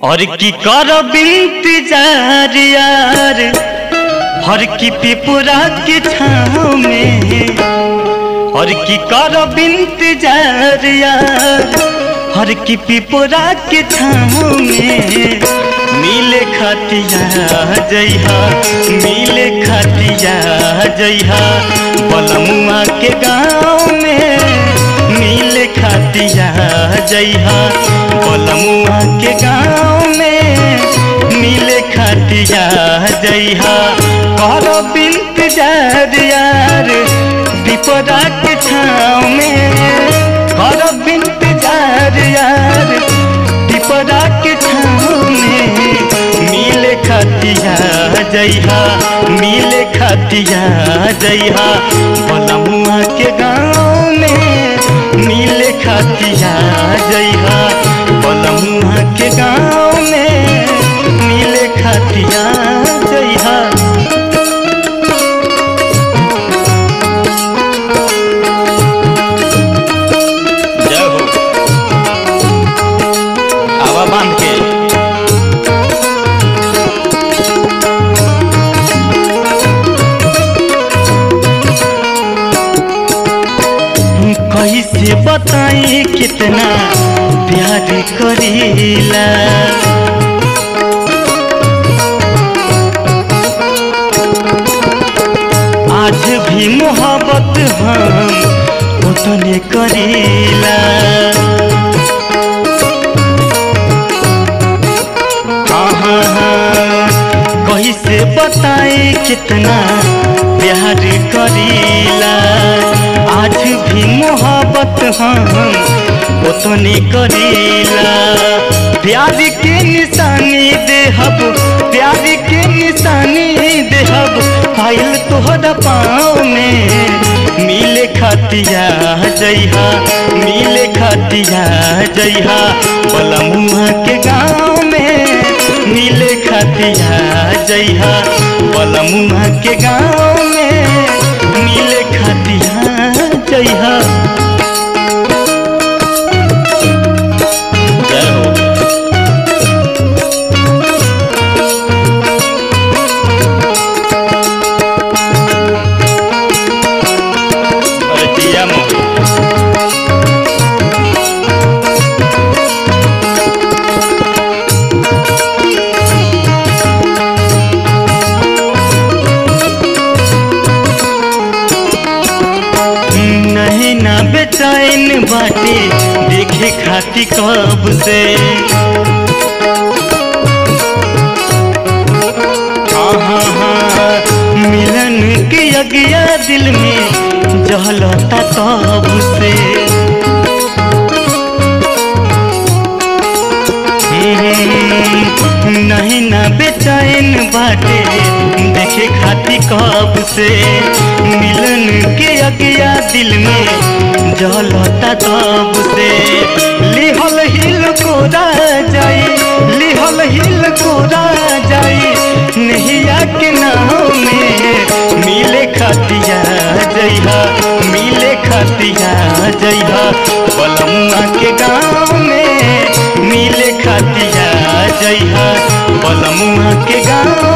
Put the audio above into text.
और की कर इंतजार यार हर की पिपुरा के छाँव में। और की कर इंतजार यार हर की पिपुरा के छाँव में। मिले खतिया जइहा मिले खतिया जइहा बलमुआ के गाँव में। मिले खतिया जइहा बलमुआ के गाँव में। मिले खतिया जइहा कर इंतजार यार पिपरा के छाँव में। कर इंतजार यार पिपरा के छाँव में। मिले खतिया जइहा मिले खतिया जइहा बलमुआ के गाँव में। मिले खतिया जइहा बलमुआ के गाँव में। मिले खतिया जइहा। जय हो आवा बांध के कैसे बताई कितना प्यार करीला। आज भी मोहब्बत हम उतने करीला। कैसे बताई कितना प्यार करीला। आज भी मोहब्बत हम उतने करीला। प्यार के निशानी देहब प्यार के निशानी देहब पायल तोहरा पाँव में। मिले खतिया जइहा मिले खतिया जइहा बलमुआ के गाँव में। मिले खतिया जइहा बलमुआ के गाँव में। मिले खतिया जइहा। जय हो अरे दिया मोही नहीं ना बेचैन बाटे देखे खाती कब से। मिलन के अगिया दिल में जहलता तब से। नहीं ना बेचैन बाटे देखे खाती कब से। मिलन के अगिया दिल में जलता तब से। लिहल हिल को जाई लिहल हिल को जाई नैया के नाव में। मिले खतिया जइहा मिले खतिया जइहा बलमुआ के गाँव में। मिले खतिया जइहा बलमुआ के गाँव